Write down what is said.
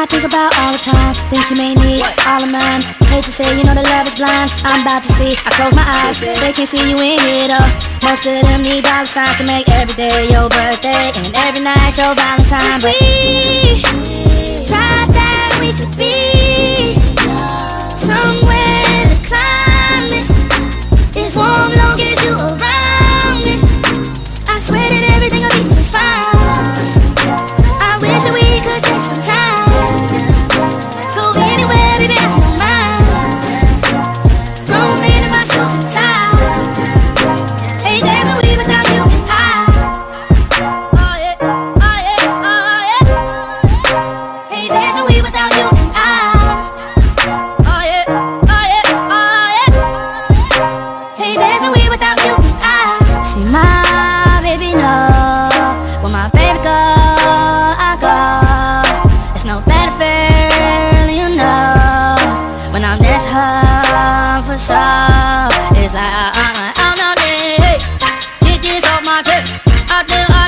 think about all the time. Think you may need all of mine. Hate to say, you know that love is blind. I'm about to see, I close my eyes, they can't see you in here though. Most of them need dollar signs to make every day your birthday and every night your valentine. But we tried that we could be somewhere in the climate is warm long as you around me. I swear that everything will be just fine. I wish that we could take some time. Go anywhere, baby, I don't mind. Grown man in my suit and tie. Hey, there's no we without you and I. Oh yeah, oh yeah, oh yeah. Hey, there's no we without you and I. Oh yeah, oh yeah, oh yeah. Hey, there's no we without you and I. See my baby know when my baby go, I go. There's no better feeling, you know, when I'm next to her for sure. It's like I'm on it. Hey, get this off my chest. I